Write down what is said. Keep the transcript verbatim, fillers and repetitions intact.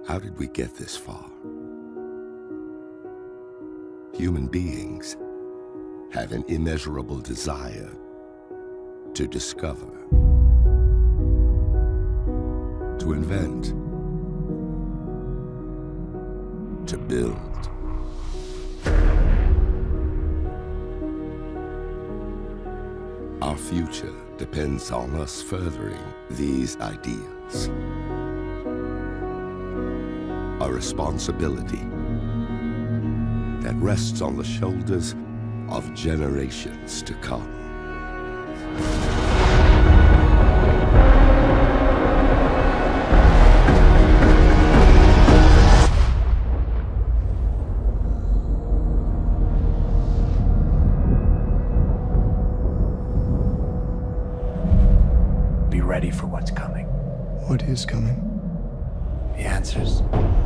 How did we get this far? Human beings have an immeasurable desire to discover, to invent, to build. Our future depends on us furthering these ideals. A responsibility that rests on the shoulders of generations to come. Be ready for what's coming. What is coming? The answers.